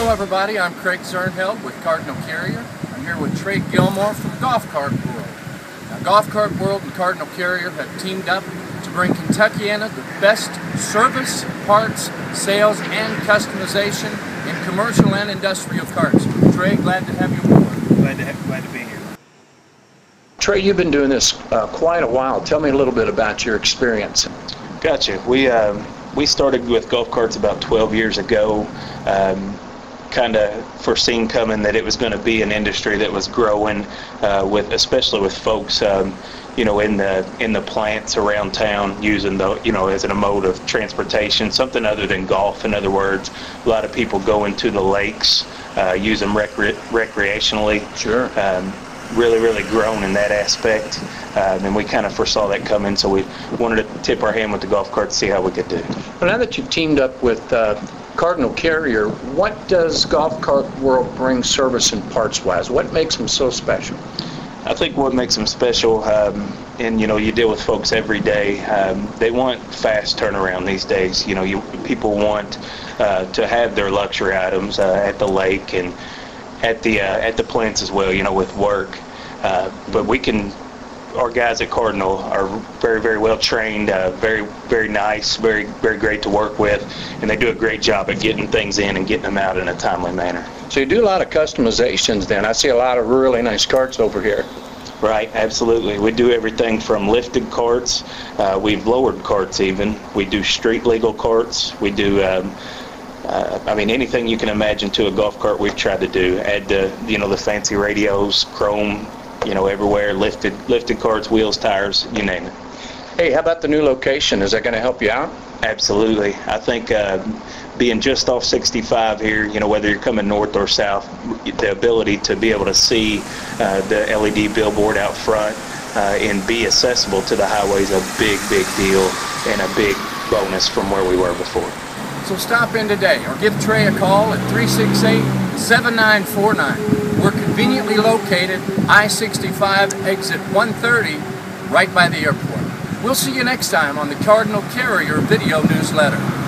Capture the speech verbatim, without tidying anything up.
Hello everybody, I'm Craig Zernheld with Cardinal Carrier. I'm here with Trey Gilmore from Golf Cart World. Now, Golf Cart World and Cardinal Carrier have teamed up to bring Kentuckiana the best service, parts, sales, and customization in commercial and industrial carts. Trey, glad to have you aboard. Glad to, have, glad to be here. Trey, you've been doing this uh, quite a while. Tell me a little bit about your experience. Gotcha. We uh, we started with golf carts about twelve years ago. Um, kind of foreseen coming that it was going to be an industry that was growing, uh, with especially with folks, um, you know, in the in the plants around town using the, you know, as a mode of transportation, something other than golf. In other words, a lot of people going to the lakes, uh, use them recre recreationally. Sure. Um, really, really grown in that aspect, um, and we kind of foresaw that coming, so we wanted to tip our hand with the golf cart to see how we could do. Well, now that you've teamed up with uh, Cardinal Carrier, what does Golf Cart World bring service and parts-wise? What makes them so special? I think what makes them special, um, and you know, you deal with folks every day, um, they want fast turnaround these days. You know, you, people want uh, to have their luxury items uh, at the lake and at the uh, at the plants as well, you know, with work. Uh, but we can, our guys at Cardinal are very, very well trained, uh, very, very nice, very, very great to work with, and they do a great job at getting things in and getting them out in a timely manner. So you do a lot of customizations then. I see a lot of really nice carts over here. Right, absolutely. We do everything from lifted carts, uh, we've lowered carts even. We do street legal carts. We do um, Uh, I mean, anything you can imagine to a golf cart we've tried to do. Add the, you know, the fancy radios, chrome, you know, everywhere, lifted lifted carts, wheels, tires, you name it. Hey, how about the new location? Is that going to help you out? Absolutely. I think uh, being just off sixty-five here, you know, whether you're coming north or south, the ability to be able to see uh, the L E D billboard out front uh, and be accessible to the highway is a big, big deal and a big bonus from where we were before. So stop in today or give Trey a call at three six eight, seven nine four nine. We're conveniently located I sixty-five exit one thirty right by the airport. We'll see you next time on the Cardinal Carrier video newsletter.